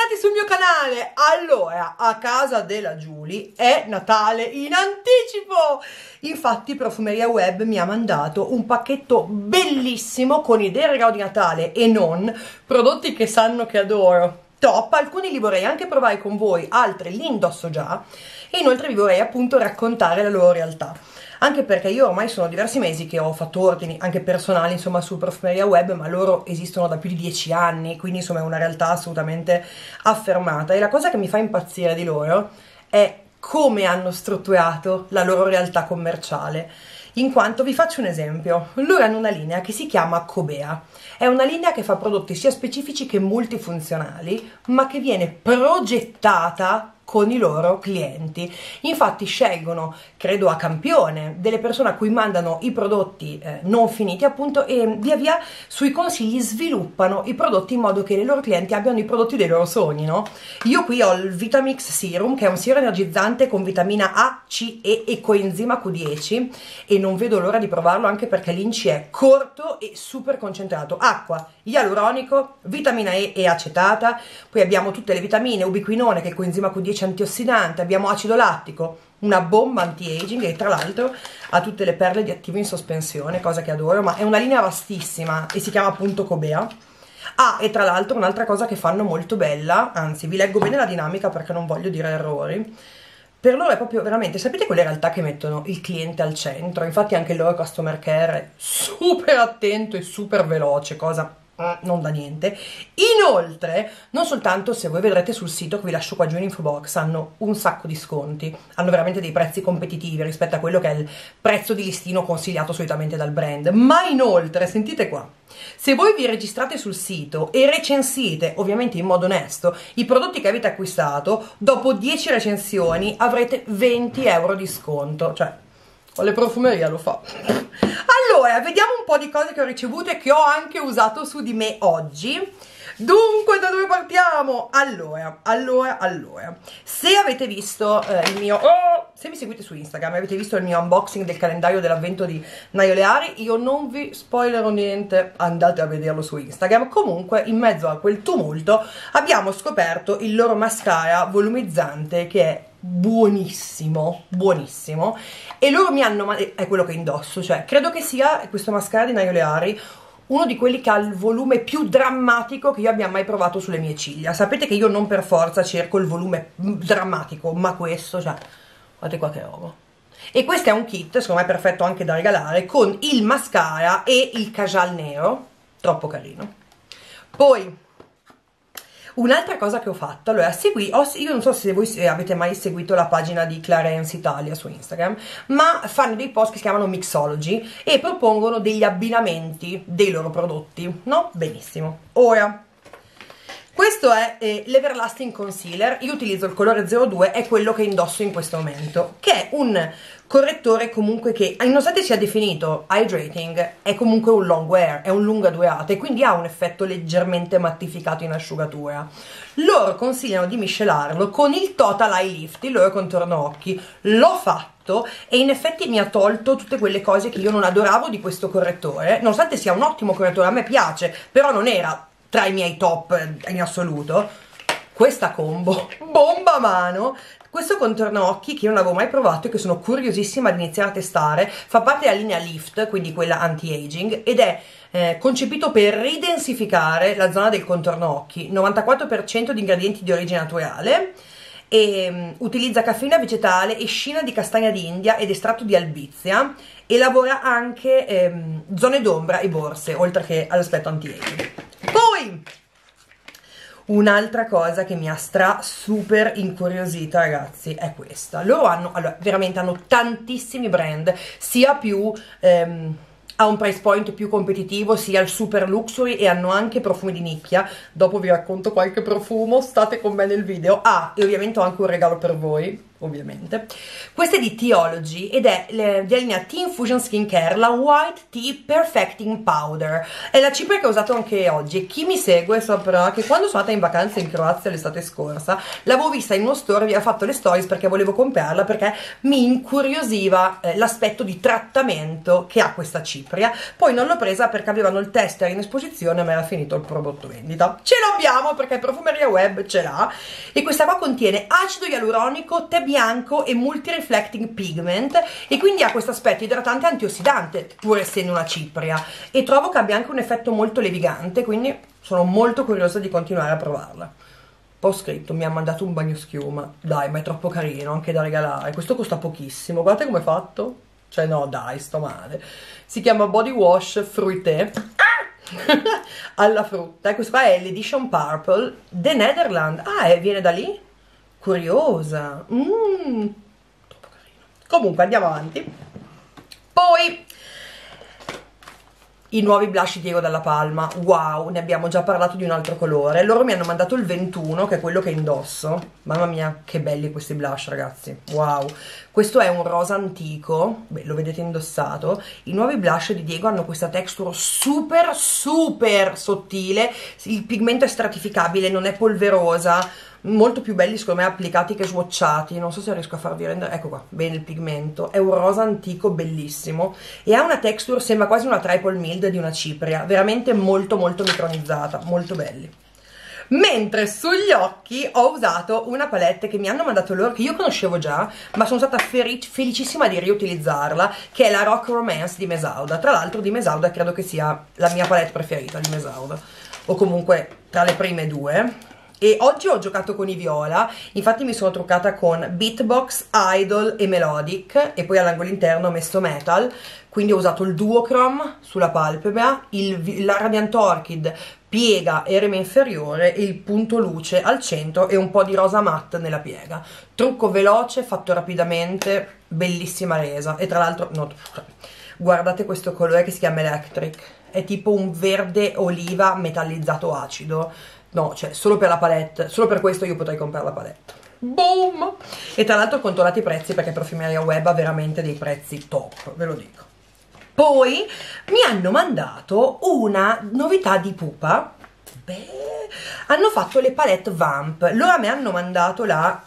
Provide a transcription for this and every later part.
bentornati sul mio canale. Allora, a casa della Giulia è Natale in anticipo. Infatti Profumeria Web mi ha mandato un pacchetto bellissimo con idee regalo di Natale e non, prodotti che sanno che adoro. Top, alcuni li vorrei anche provare con voi, altri li indosso già e inoltre vi vorrei appunto raccontare la loro realtà. Anche perché io ormai sono diversi mesi che ho fatto ordini anche personali insomma su Profumeria Web, ma loro esistono da più di 10 anni, quindi insomma è una realtà assolutamente affermata. E la cosa che mi fa impazzire di loro è come hanno strutturato la loro realtà commerciale. In quanto, vi faccio un esempio, loro hanno una linea che si chiama Cobea, è una linea che fa prodotti sia specifici che multifunzionali, ma che viene progettata con i loro clienti. Infatti scelgono, credo a campione, delle persone a cui mandano i prodotti non finiti appunto e via via sui consigli sviluppano i prodotti in modo che i loro clienti abbiano i prodotti dei loro sogni, no? Io qui ho il Vitamix Serum, che è un siero energizzante con vitamina A, C e coenzima Q10 e non vedo l'ora di provarlo, anche perché l'INCI è corto e super concentrato. Acqua, ialuronico, vitamina E e acetata, poi abbiamo tutte le vitamine, ubiquinone che è coenzima Q10 antiossidante, abbiamo acido lattico, una bomba anti-aging e tra l'altro ha tutte le perle di attivo in sospensione, cosa che adoro, ma è una linea vastissima e si chiama appunto Cobea. Ah, e tra l'altro un'altra cosa che fanno molto bella, anzi vi leggo bene la dinamica perché non voglio dire errori, per loro è proprio veramente, sapete quelle realtà che mettono il cliente al centro, infatti anche il loro customer care è super attento e super veloce, cosa non da niente. Inoltre, non soltanto, se voi vedrete sul sito che vi lascio qua giù in info box, hanno un sacco di sconti, hanno veramente dei prezzi competitivi rispetto a quello che è il prezzo di listino consigliato solitamente dal brand, ma inoltre, sentite qua, se voi vi registrate sul sito e recensite, ovviamente in modo onesto, i prodotti che avete acquistato, dopo 10 recensioni avrete 20 euro di sconto, cioè le profumeria lo fa. Allora, vediamo un po' di cose che ho ricevuto e che ho anche usato su di me oggi. Dunque, da dove partiamo? Allora, se avete visto il mio... se mi seguite su Instagram e avete visto il mio unboxing del calendario dell'avvento di Naio Leari, io non vi spoilerò niente, andate a vederlo su Instagram. Comunque, in mezzo a quel tumulto, abbiamo scoperto il loro mascara volumizzante che è buonissimo, buonissimo, e loro mi hanno, è quello che indosso, cioè credo che sia questo mascara di Naio Leari uno di quelli che ha il volume più drammatico che io abbia mai provato sulle mie ciglia. Sapete che io non per forza cerco il volume drammatico, ma questo, cioè, guardate qua che roba. E questo è un kit, secondo me perfetto anche da regalare, con il mascara e il kajal nero, troppo carino. Poi un'altra cosa che ho fatto, allora, io non so se voi avete mai seguito la pagina di Clarence Italia su Instagram, ma fanno dei post che si chiamano Mixology e propongono degli abbinamenti dei loro prodotti, no? Benissimo. Ora, questo è l'Everlasting Concealer, io utilizzo il colore 02, è quello che indosso in questo momento, che è un correttore comunque che, nonostante sia definito hydrating, è comunque un long wear, è un lunga durata e quindi ha un effetto leggermente mattificato in asciugatura. Loro consigliano di miscelarlo con il Total Eye Lift, il loro contorno occhi. L'ho fatto e in effetti mi ha tolto tutte quelle cose che io non adoravo di questo correttore, nonostante sia un ottimo correttore, a me piace, però non era tra i miei top in assoluto. Questa combo, bomba a mano, questo contorno occhi che io non avevo mai provato e che sono curiosissima di iniziare a testare, fa parte della linea Lift, quindi quella anti-aging, ed è concepito per ridensificare la zona del contorno occhi, 94% di ingredienti di origine naturale, e utilizza caffeina vegetale e scina di castagna d'India ed estratto di albizia e lavora anche zone d'ombra e borse, oltre che all'aspetto anti-aging. Poi un'altra cosa che mi ha super incuriosita, ragazzi, è questa. Loro hanno, allora, veramente hanno tantissimi brand, sia più a un price point più competitivo, sia il super luxury, e hanno anche profumi di nicchia. Dopo vi racconto qualche profumo, state con me nel video. Ah, e ovviamente ho anche un regalo per voi. ovviamente. Questa è di Teology ed è della linea Tea Infusion Skincare, la White Tea Perfecting Powder. È la cipria che ho usato anche oggi e chi mi segue saprà che quando sono andata in vacanza in Croazia l'estate scorsa l'avevo vista in uno store e vi ho fatto le stories perché volevo comprarla, perché mi incuriosiva l'aspetto di trattamento che ha questa cipria. Poi non l'ho presa perché avevano il tester in esposizione ma era finito il prodotto vendita. Ce l'abbiamo perché Profumeria Web ce l'ha e questa qua contiene acido ialuronico, tè bianco e multi-reflecting pigment e quindi ha questo aspetto idratante e antiossidante pur essendo una cipria e trovo che abbia anche un effetto molto levigante, quindi sono molto curiosa di continuare a provarla. Poi ho scritto, mi ha mandato un bagnoschiuma, dai, ma è troppo carino anche da regalare, questo costa pochissimo, guardate come è fatto, cioè no dai, sto male. Si chiama Body Wash Fruité alla frutta e questo qua è l'Edition Purple The Netherlands. Viene da lì? Curiosa. Troppo carino. Comunque andiamo avanti. Poi i nuovi blush Diego Dalla Palma, wow, ne abbiamo già parlato di un altro colore. Loro mi hanno mandato il 21 che è quello che indosso. Mamma mia che belli questi blush ragazzi, wow. Questo è un rosa antico, beh lo vedete indossato. I nuovi blush di Diego hanno questa texture super sottile, il pigmento è stratificabile, non è polverosa, molto più belli secondo me applicati che swatchati. Non so se riesco a farvi rendere, ecco qua, bene il pigmento, è un rosa antico bellissimo e ha una texture, sembra quasi una triple mild di una cipria, veramente molto micronizzata, molto belli. Mentre sugli occhi ho usato una palette che mi hanno mandato loro, che io conoscevo già ma sono stata felicissima di riutilizzarla, che è la Rock Romance di Mesauda. Tra l'altro di Mesauda credo che sia la mia palette preferita di Mesauda, o comunque tra le prime due. E oggi ho giocato con i viola, infatti mi sono truccata con Beatbox, Idol e Melodic e poi all'angolo interno ho messo Metal, quindi ho usato il duochrome sulla palpebra, la Radiant Orchid piega e reme inferiore e il punto luce al centro e un po' di rosa matte nella piega. Trucco veloce, fatto rapidamente, bellissima resa e tra l'altro no, guardate questo colore che si chiama Electric, è tipo un verde oliva metallizzato acido. No, cioè, solo per la palette, solo per questo io potrei comprare la palette. Boom! E tra l'altro ho controllato i prezzi perché Profumeria Web ha veramente dei prezzi top, ve lo dico. Poi mi hanno mandato una novità di Pupa. Beh, hanno fatto le palette Vamp. Loro mi hanno mandato la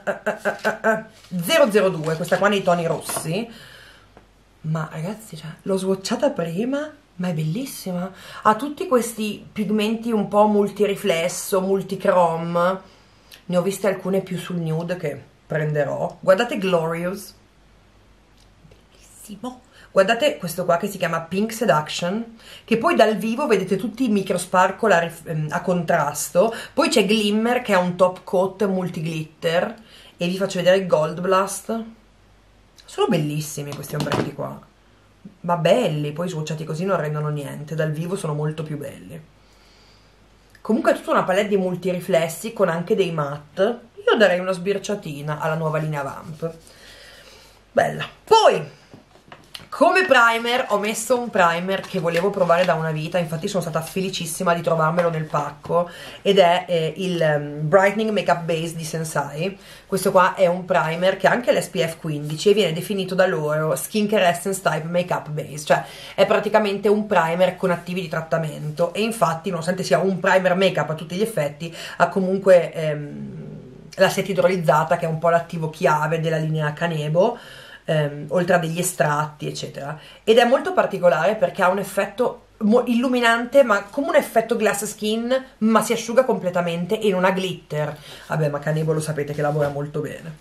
002, questa qua nei toni rossi. Ma ragazzi, cioè, l'ho swatchata prima, ma è bellissima, ha tutti questi pigmenti un po' multiriflesso, multichrome, ne ho viste alcune più sul nude che prenderò. Guardate Glorious, bellissimo. Guardate questo qua che si chiama Pink Seduction, che poi dal vivo vedete tutti i micro sparkle a contrasto, poi c'è Glimmer che ha un top coat multi glitter e vi faccio vedere il Gold Blast. Sono bellissimi questi ombretti qua, ma belli, poi swatchati così non rendono niente, dal vivo sono molto più belli. Comunque è tutta una palette di multiriflessi con anche dei matte. Io darei una sbirciatina alla nuova linea Vamp, bella. Poi come primer ho messo un primer che volevo provare da una vita, infatti sono stata felicissima di trovarmelo nel pacco ed è il Brightening Makeup Base di Sensai. Questo qua è un primer che ha anche l'SPF 15 e viene definito da loro Skincare Essence Type Makeup Base, cioè è praticamente un primer con attivi di trattamento e infatti nonostante sia un primer makeup a tutti gli effetti ha comunque la sete idrolizzata che è un po' l'attivo chiave della linea Kanebo, oltre a degli estratti eccetera, ed è molto particolare perché ha un effetto illuminante ma come un effetto glass skin, ma si asciuga completamente e non ha glitter. Vabbè, ma Kanebo lo sapete che lavora molto bene.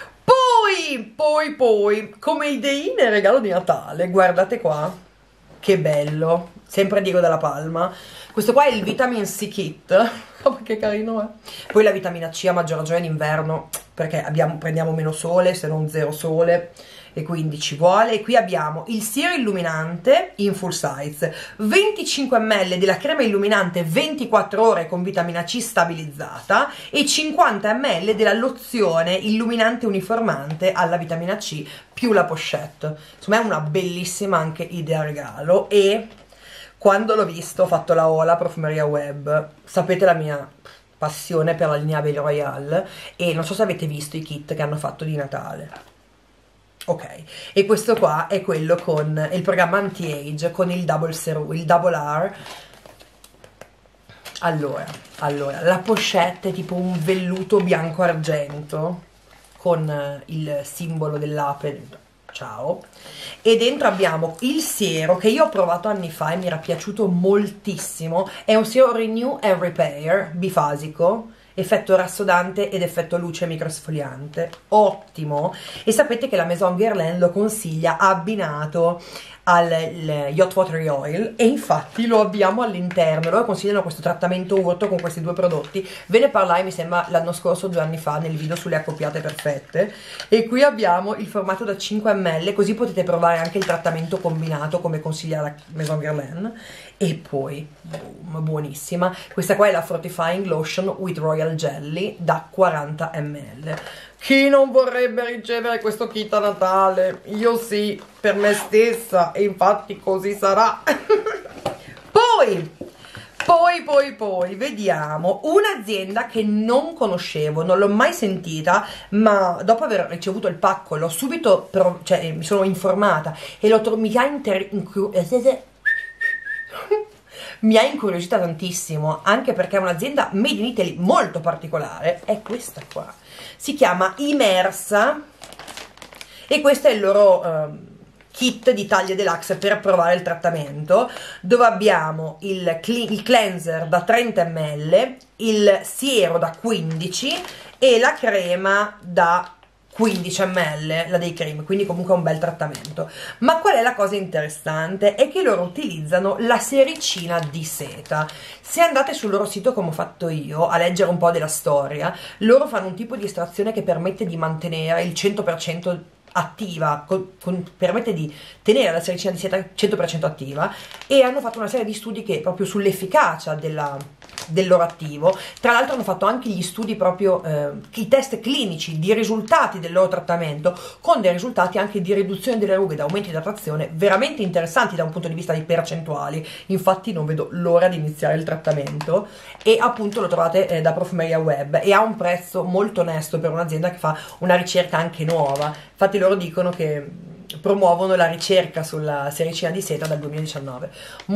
Poi come ideine regalo di Natale, guardate qua che bello, sempre Diego Dalla Palma. Questo qua è il Vitamin C Kit. Oh, che carino è. Poi la vitamina C a maggior ragione in inverno perché prendiamo meno sole, se non zero sole, e quindi ci vuole. E qui abbiamo il siero illuminante in full size, 25 ml della crema illuminante 24 ore con vitamina C stabilizzata e 50 ml della lozione illuminante uniformante alla vitamina C più la pochette. Insomma è una bellissima anche idea regalo. E quando l'ho visto ho fatto la ola Profumeria Web, sapete la mia passione per la linea Belle Royale, e non so se avete visto i kit che hanno fatto di Natale. Ok, e questo qua è quello con il programma anti-age, con il double R. Allora, la pochette è tipo un velluto bianco argento con il simbolo dell'ape, ciao, e dentro abbiamo il siero che io ho provato anni fa e mi era piaciuto moltissimo. È un siero Renew and Repair bifasico, effetto rassodante ed effetto luce microsfoliante, ottimo. E sapete che la Maison Guerlain lo consiglia abbinato al Yacht Watery Oil, e infatti lo abbiamo all'interno. Loro consigliano questo trattamento urto con questi due prodotti. Ve ne parlai, mi sembra, l'anno scorso, 2 anni fa, nel video sulle accoppiate perfette. E qui abbiamo il formato da 5 ml, così potete provare anche il trattamento combinato come consiglia la Maison Guerlain. E poi, boom, buonissima, questa qua è la Fortifying Lotion with Royal Jelly da 40 ml. Chi non vorrebbe ricevere questo kit a Natale? Io sì, per me stessa, e infatti così sarà. Poi vediamo un'azienda che non conoscevo, non l'ho mai sentita, ma dopo aver ricevuto il pacco l'ho subito, cioè mi sono informata e mi ha incuriosita tantissimo, anche perché è un'azienda made in Italy molto particolare. È questa qua, si chiama Immersa, e questo è il loro kit di taglie deluxe per provare il trattamento, dove abbiamo il cleanser da 30 ml, il siero da 15 e la crema da 15 ml, la day cream, quindi comunque un bel trattamento. Ma qual è la cosa interessante? È che loro utilizzano la sericina di seta. Se andate sul loro sito, come ho fatto io, a leggere un po' della storia, loro fanno un tipo di estrazione che permette di mantenere il 100% attiva, permette di tenere la sericina di seta 100% attiva, e hanno fatto una serie di studi che proprio sull'efficacia del loro attivo. Tra l'altro hanno fatto anche gli studi proprio, i test clinici di risultati del loro trattamento, con dei risultati anche di riduzione delle rughe, da aumento di idratazione, veramente interessanti da un punto di vista di percentuali. Infatti non vedo l'ora di iniziare il trattamento, e appunto lo trovate da Profumeria Web, e ha un prezzo molto onesto per un'azienda che fa una ricerca anche nuova. Infatti loro dicono che promuovono la ricerca sulla sericina di seta dal 2019.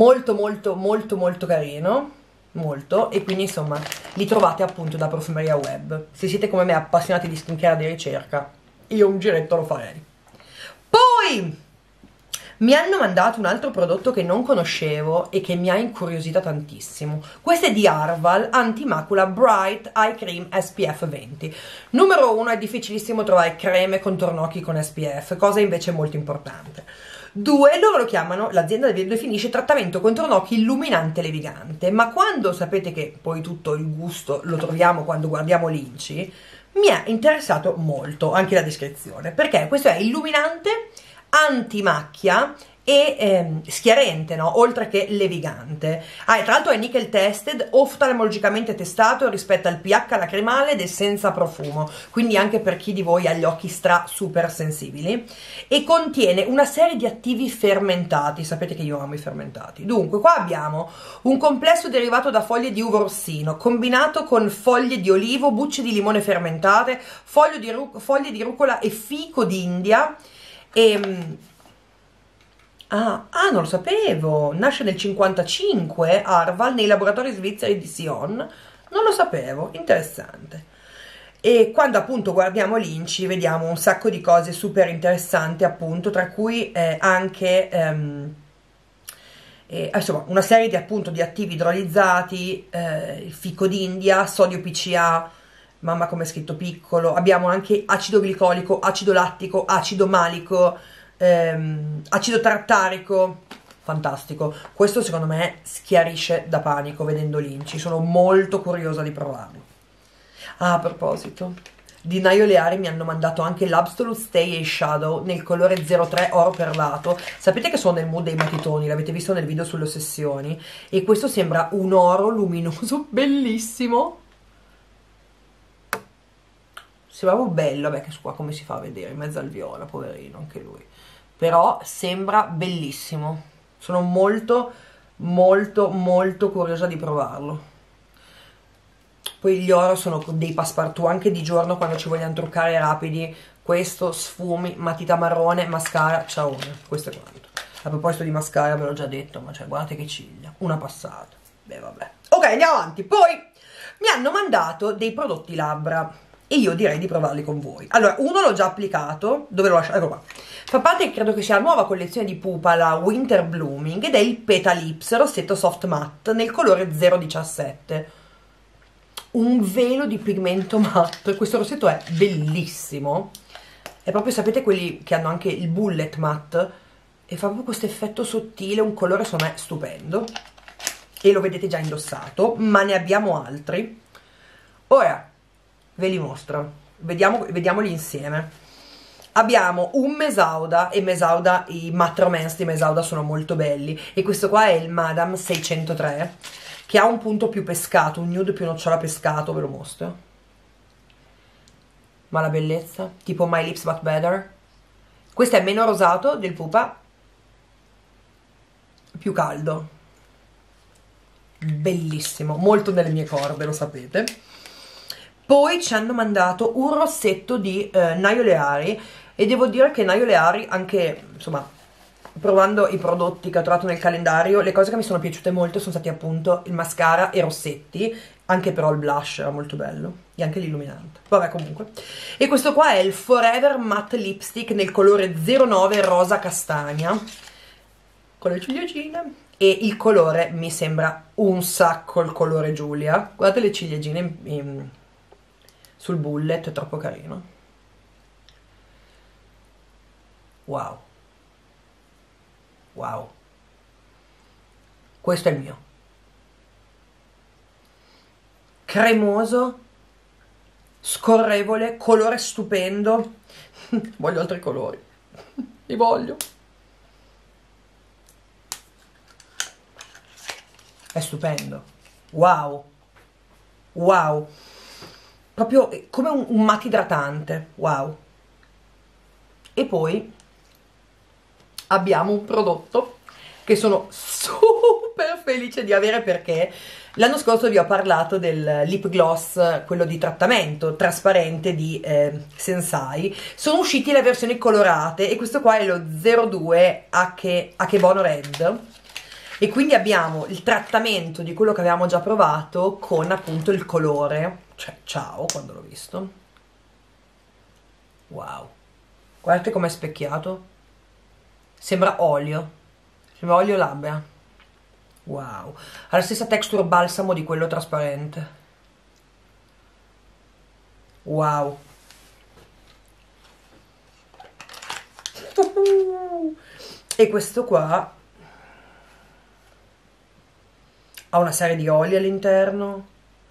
Molto carino, molto. E quindi insomma li trovate appunto da Profumeria Web. Se siete come me appassionati di skincare e di ricerca, io un giretto lo farei. Poi mi hanno mandato un altro prodotto che non conoscevo e che mi ha incuriosita tantissimo. Questo è di Arval, Antimacula Bright Eye Cream SPF 20. Numero 1, è difficilissimo trovare creme contorno occhi con SPF, cosa invece molto importante. 2, loro lo chiamano, l'azienda definisce trattamento contorno occhi illuminante levigante, ma quando sapete che poi tutto il gusto lo troviamo quando guardiamo l'Inci, mi è interessato molto anche la descrizione, perché questo è illuminante, antimacchia e schiarente, no? Oltre che levigante. Tra l'altro è nickel tested, oftalmologicamente testato, rispetta il pH lacrimale ed è senza profumo, quindi anche per chi di voi ha gli occhi super sensibili, e contiene una serie di attivi fermentati. Sapete che io amo i fermentati. Dunque qua abbiamo un complesso derivato da foglie di uva rossino combinato con foglie di olivo, bucce di limone fermentate, foglie di rucola e fico d'India. Non lo sapevo, nasce nel 55 Arval nei laboratori svizzeri di Sion, non lo sapevo, interessante. E quando appunto guardiamo l'Inci vediamo un sacco di cose super interessanti, appunto, tra cui anche insomma una serie di appunto di attivi idrolizzati, il fico d'India, sodio PCA, mamma come è scritto piccolo, abbiamo anche acido glicolico, acido lattico, acido malico, acido tartarico, fantastico. Questo secondo me schiarisce da panico vedendo l'Inci, sono molto curiosa di provarlo. A proposito, di Naio Leari mi hanno mandato anche l'Absolute Stay Shadow nel colore 03 oro perlato. Sapete che sono nel mood dei matitoni, l'avete visto nel video sulle ossessioni, e questo sembra un oro luminoso bellissimo. Sembrava bello, vabbè, che qua come si fa a vedere in mezzo al viola, poverino anche lui, però sembra bellissimo. Sono molto curiosa di provarlo. Poi gli oro sono dei passepartout anche di giorno quando ci vogliamo truccare rapidi. Questo, sfumi, matita marrone, mascara, ciao, questo è quanto. A proposito di mascara ve l'ho già detto, ma cioè guardate che ciglia, una passata. Beh vabbè. Ok, andiamo avanti. Poi mi hanno mandato dei prodotti labbra e io direi di provarli con voi. Allora, uno l'ho già applicato, dove l'ho lasciato? Ecco qua. Fa parte, credo che sia la nuova collezione di Pupa, la Winter Blooming, ed è il Petal Lips rossetto soft matte nel colore 017. Un velo di pigmento matte, questo rossetto è bellissimo, è proprio, sapete, quelli che hanno anche il bullet matte, e fa proprio questo effetto sottile, un colore secondo me stupendo, e lo vedete già indossato, ma ne abbiamo altri. Ora ve li mostro, vediamoli insieme. Abbiamo un Mesauda, e Mesauda, i matte romance di Mesauda sono molto belli, e questo qua è il Madame 603, che ha un punto più pescato, un nude più nocciola pescato, ve lo mostro. Ma la bellezza, tipo My Lips But Better. Questo è meno rosato del Pupa, più caldo. Bellissimo, molto nelle mie corde, lo sapete. Poi ci hanno mandato un rossetto di Naio Leari, e devo dire che Naio Leari, anche, insomma, provando i prodotti che ho trovato nel calendario, le cose che mi sono piaciute molto sono stati appunto il mascara e i rossetti, anche però il blush era molto bello, e anche l'illuminante. Vabbè, comunque. E questo qua è il Forever Matte Lipstick nel colore 09 rosa castagna, con le ciliegine, e il colore mi sembra un sacco il colore Giulia. Guardate le ciliegine sul bullet, è troppo carino. Wow. Wow. Questo è il mio. Cremoso, scorrevole, colore stupendo. Voglio altri colori. Li voglio. È stupendo. Wow. Wow. Proprio come un matte idratante. Wow. E poi abbiamo un prodotto che sono super felice di avere, perché l'anno scorso vi ho parlato del lip gloss, quello di trattamento trasparente di Sensai. Sono usciti le versioni colorate, e questo qua è lo 02 Akebono Red, e quindi abbiamo il trattamento di quello che avevamo già provato con appunto il colore, cioè ciao quando l'ho visto. Wow, guardate com'è specchiato, sembra olio labbra. Wow, ha la stessa texture balsamo di quello trasparente. Wow. E questo qua ha una serie di oli all'interno.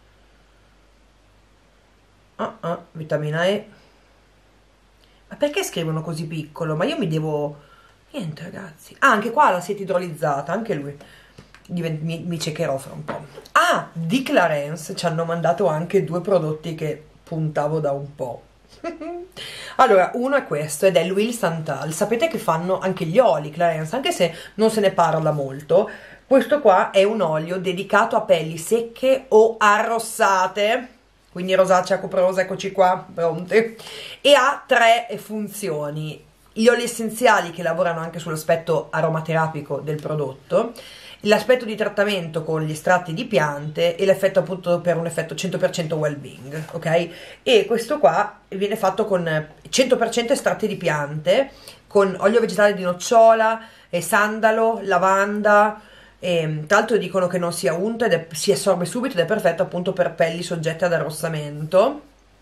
Vitamina E. Ma perché scrivono così piccolo? Ma io mi devo... Niente ragazzi. Ah, anche qua la sete idrolizzata, anche lui. Mi ciecherò fra un po'. Ah, di Clarins ci hanno mandato anche due prodotti che puntavo da un po'. Allora, uno è questo, ed è l'Huile Santal. Sapete che fanno anche gli oli Clarins, anche se non se ne parla molto. Questo qua è un olio dedicato a pelli secche o arrossate, quindi rosacea, cuprosa, eccoci qua, pronte, e ha tre funzioni: gli oli essenziali che lavorano anche sull'aspetto aromaterapico del prodotto, l'aspetto di trattamento con gli estratti di piante, e l'effetto appunto per un effetto 100% well-being, ok? E questo qua viene fatto con 100% estratti di piante, con olio vegetale di nocciola, sandalo, lavanda. E, tra l'altro dicono che non sia unto ed si assorbe subito, ed è perfetto appunto per pelli soggette ad arrossamento.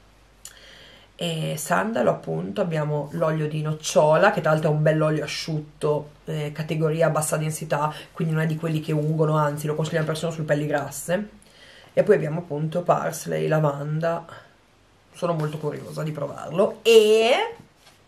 E sandalo, appunto, abbiamo l'olio di nocciola, che tra l'altro è un bell'olio asciutto, categoria bassa densità, quindi non è di quelli che ungono, anzi lo consigliamo persino su pelli grasse. E poi abbiamo appunto parsley, lavanda. Sono molto curiosa di provarlo. E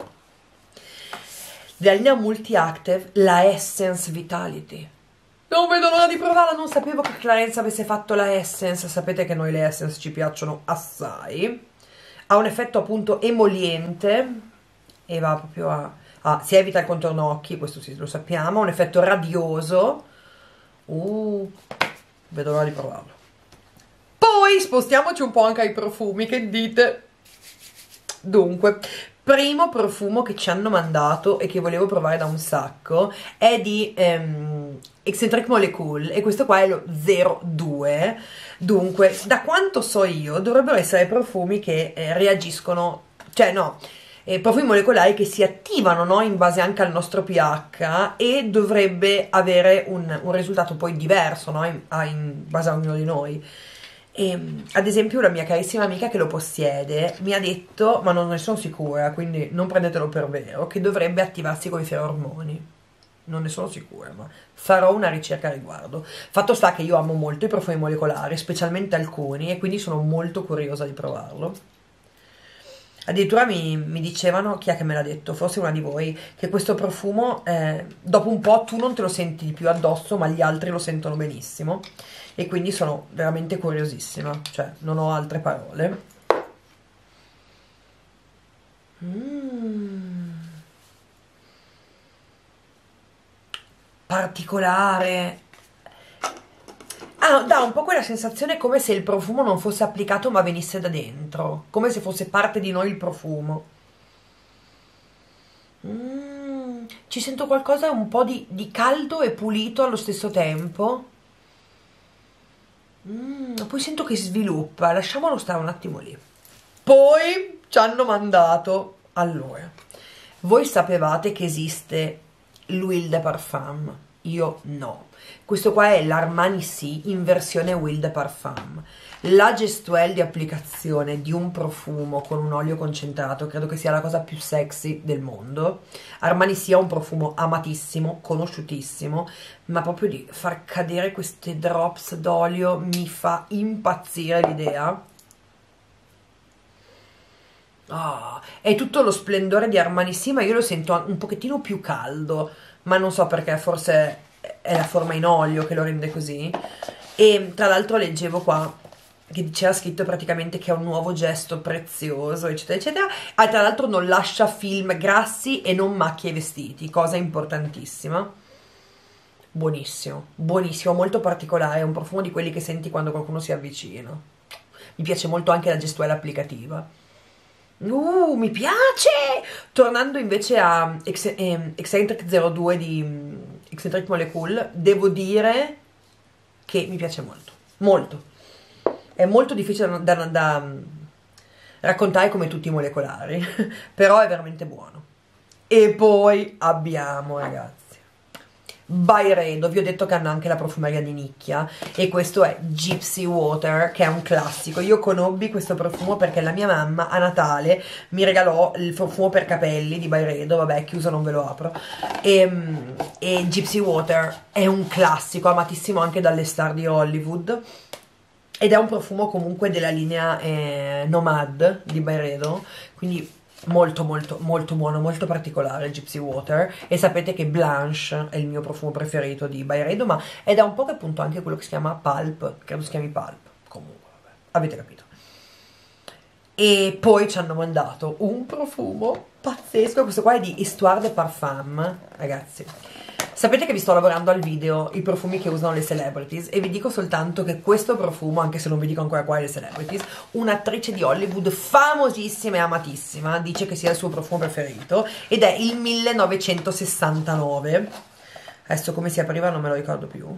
della linea Multi Active, la Essence Vitality. Non vedo l'ora di provarla, non sapevo che Clarins avesse fatto la Essence. Sapete che noi le Essence ci piacciono assai. Ha un effetto appunto emoliente e va proprio si evita il contorno occhi, questo sì, lo sappiamo. Ha un effetto radioso. Vedo l'ora di provarlo. Poi poi spostiamoci un po' anche ai profumi, che dite? Dunque, primo profumo che ci hanno mandato e che volevo provare da un sacco è di Eccentric Molecule, e questo qua è lo 02. Dunque, da quanto so io, dovrebbero essere profumi che reagiscono, cioè no, profumi molecolari che si attivano, no, in base anche al nostro pH, e dovrebbe avere un risultato poi diverso, no, in base a ognuno di noi. Ad esempio una mia carissima amica che lo possiede mi ha detto, ma non ne sono sicura, quindi non prendetelo per vero, che dovrebbe attivarsi con i ferormoni. Non ne sono sicura, ma farò una ricerca a riguardo. Fatto sta che io amo molto i profumi molecolari, specialmente alcuni, e quindi sono molto curiosa di provarlo. Addirittura mi dicevano, chi è che me l'ha detto? Forse una di voi, che questo profumo dopo un po' tu non te lo senti di più addosso, ma gli altri lo sentono benissimo, e quindi sono veramente curiosissima, cioè non ho altre parole. Particolare. Ah, dà un po' quella sensazione come se il profumo non fosse applicato ma venisse da dentro, come se fosse parte di noi il profumo. Ci sento qualcosa un po' di caldo e pulito allo stesso tempo. Poi sento che sviluppa, lasciamolo stare un attimo lì. Poi ci hanno mandato, allora, voi sapevate che esiste l'Huile de Parfum? Io no. Questo qua è l'Armani Sì in versione Huile de Parfum. La gestuelle di applicazione di un profumo con un olio concentrato credo che sia la cosa più sexy del mondo. Armani Sì ha un profumo amatissimo, conosciutissimo, ma proprio di far cadere queste drops d'olio mi fa impazzire l'idea. È tutto lo splendore di Armani Sì, ma io lo sento un pochettino più caldo, ma non so perché, forse è la forma in olio che lo rende così. E tra l'altro leggevo qua che c'era scritto praticamente che è un nuovo gesto prezioso, eccetera eccetera. Tra l'altro non lascia film grassi e non macchia i vestiti, cosa importantissima. Buonissimo, buonissimo, molto particolare, è un profumo di quelli che senti quando qualcuno si avvicina. Mi piace molto anche la gestuale applicativa. Mi piace! Tornando invece a Eccentric 02 di Eccentric Molecule, devo dire che mi piace molto, molto. È molto difficile da raccontare come tutti i molecolari, però è veramente buono. E poi abbiamo, ragazzi, Byredo. Vi ho detto che hanno anche la profumeria di nicchia, e questo è Gypsy Water, che è un classico. Io conobbi questo profumo perché la mia mamma a Natale mi regalò il profumo per capelli di Byredo, vabbè, chiuso, non ve lo apro, e Gypsy Water è un classico, amatissimo anche dalle star di Hollywood, ed è un profumo comunque della linea Nomad di Byredo, quindi molto molto molto buono, molto particolare Gypsy Water. E sapete che Blanche è il mio profumo preferito di Byredo, ma è da un po' che appunto anche quello che si chiama Pulp, credo si chiami Pulp, comunque vabbè, avete capito. E poi ci hanno mandato un profumo pazzesco, questo qua è di Histoire de Parfum, ragazzi. Sapete che vi sto lavorando al video i profumi che usano le celebrities, e vi dico soltanto che questo profumo, anche se non vi dico ancora quale le celebrities, un'attrice di Hollywood famosissima e amatissima dice che sia il suo profumo preferito, ed è il 1969. Adesso come si apriva non me lo ricordo più.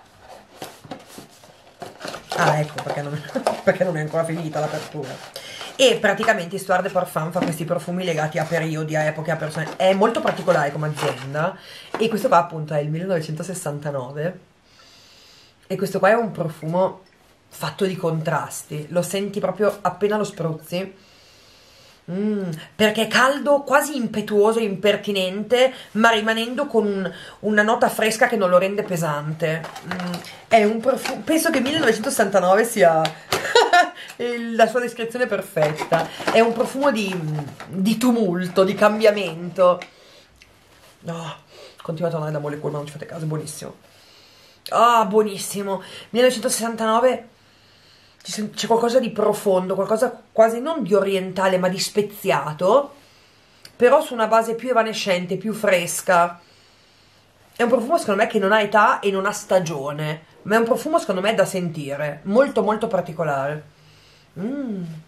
Ah, ecco perché non è ancora finita l'apertura. E praticamente Histoire de Parfum fa questi profumi legati a periodi, a epoche, a persone. È molto particolare come azienda, e questo qua appunto è il 1969, e questo qua è un profumo fatto di contrasti, lo senti proprio appena lo spruzzi, perché è caldo, quasi impetuoso, impertinente, ma rimanendo con una nota fresca che non lo rende pesante. È un profumo, penso che 1969 sia la sua descrizione perfetta. È un profumo di tumulto, di cambiamento. Continua a tornare da Molecule, ma non ci fate caso, è buonissimo. Buonissimo. 1969, c'è qualcosa di profondo, qualcosa quasi non di orientale, ma di speziato, però su una base più evanescente, più fresca. è un profumo secondo me che non ha età e non ha stagione, ma è un profumo secondo me da sentire, molto molto particolare. Buonissimo.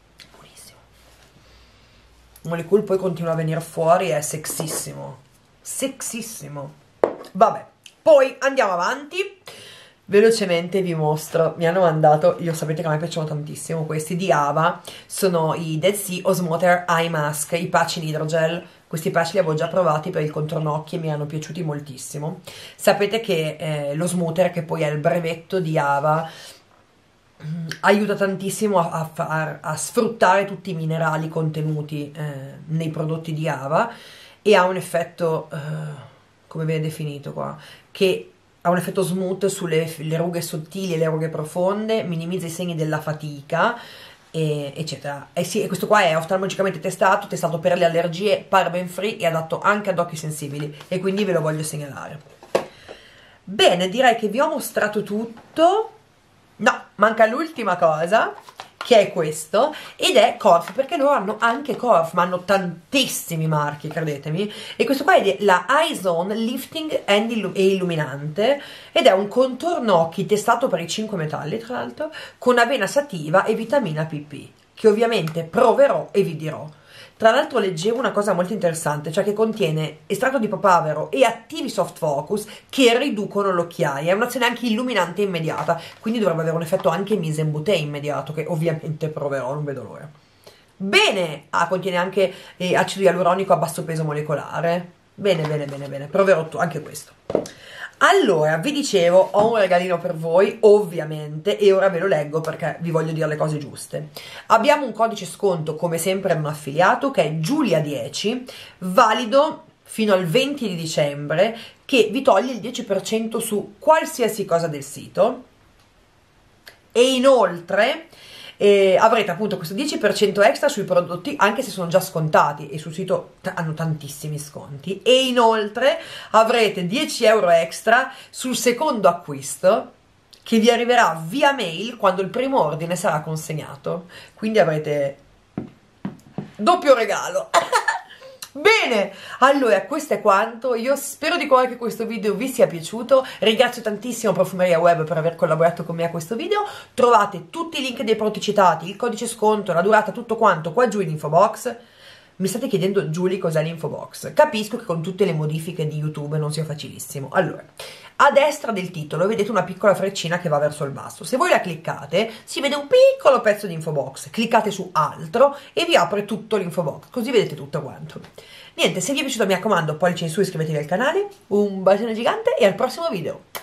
Molecule poi continua a venire fuori, è sexissimo, sexissimo. Vabbè, poi andiamo avanti. Velocemente vi mostro, mi hanno mandato, io sapete che a me piacciono tantissimo questi di Ava, sono i Dead Sea Osmoter Eye Mask, i patch in idrogel. Questi patch li avevo già provati per il contorno occhi e mi hanno piaciuti moltissimo. Sapete che lo Smooter, che poi è il brevetto di Ava, aiuta tantissimo a sfruttare tutti i minerali contenuti nei prodotti di Ava, e ha un effetto, come viene definito qua, che ha un effetto smooth sulle le rughe sottili e le rughe profonde, minimizza i segni della fatica, eccetera. E sì, e questo qua è oftalmologicamente testato per le allergie, paraben free e adatto anche ad occhi sensibili, e quindi ve lo voglio segnalare. Bene, direi che vi ho mostrato tutto. No, manca l'ultima cosa, che è questo, ed è Corf, perché loro hanno anche Corf, ma hanno tantissimi marchi, credetemi, e questo qua è la Eye Zone Lifting e Illuminante, ed è un contorno occhi testato per i 5 metalli, tra l'altro, con avena sativa e vitamina PP, che ovviamente proverò e vi dirò. Tra l'altro leggevo una cosa molto interessante, cioè che contiene estratto di papavero e attivi soft focus che riducono l'occhiaia, è un'azione anche illuminante e immediata, quindi dovrebbe avere un effetto anche mise en bouteille immediato, che ovviamente proverò, non vedo l'ora. Bene, contiene anche acido ialuronico a basso peso molecolare, bene, proverò anche questo. Allora, vi dicevo, ho un regalino per voi, ovviamente, e ora ve lo leggo perché vi voglio dire le cose giuste. Abbiamo un codice sconto, come sempre, ad un affiliato, che è Giulia10, valido fino al 20 di dicembre, che vi toglie il 10% su qualsiasi cosa del sito, e inoltre avrete appunto questo 10% extra sui prodotti, anche se sono già scontati, e sul sito hanno tantissimi sconti, e inoltre avrete 10 euro extra sul secondo acquisto, che vi arriverà via mail quando il primo ordine sarà consegnato, quindi avrete doppio regalo. Bene, allora questo è quanto, io spero di cuore che questo video vi sia piaciuto, ringrazio tantissimo Profumeria Web per aver collaborato con me a questo video, trovate tutti i link dei prodotti citati, il codice sconto, la durata, tutto quanto qua giù in info box. Mi state chiedendo, Giulia, cos'è l'info box? Capisco che con tutte le modifiche di YouTube non sia facilissimo. Allora, a destra del titolo vedete una piccola freccina che va verso il basso. Se voi la cliccate, si vede un piccolo pezzo di info box. Cliccate su altro e vi apre tutto l'info box, così vedete tutto quanto. Niente, se vi è piaciuto mi raccomando, pollice in su, iscrivetevi al canale, un bacione gigante e al prossimo video.